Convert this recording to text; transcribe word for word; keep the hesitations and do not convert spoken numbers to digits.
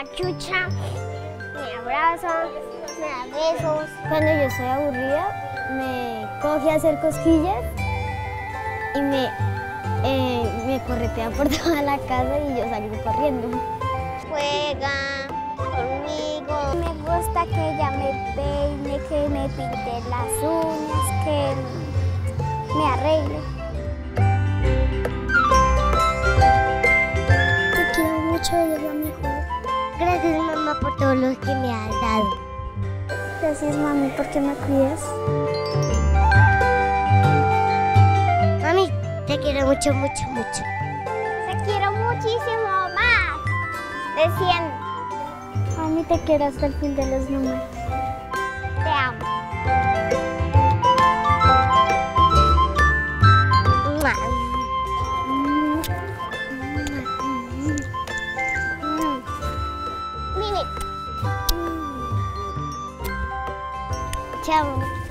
chucha, me abraza, me da besos. Cuando yo estoy aburrida, me coge a hacer cosquillas y me, eh, me corretea por toda la casa y yo salgo corriendo. Juega conmigo. Me gusta que ella me peine, que me pinte las uñas, que me arregle. Te quiero mucho, eres la mejor. Gracias, mamá, por todo lo que me has dado. Gracias, mami, porque me cuidas. Mami, te quiero mucho, mucho, mucho. Te quiero muchísimo más. De cien. Mami, te quiero hasta el fin de los números. Te amo. Mua. Mimi. Chao.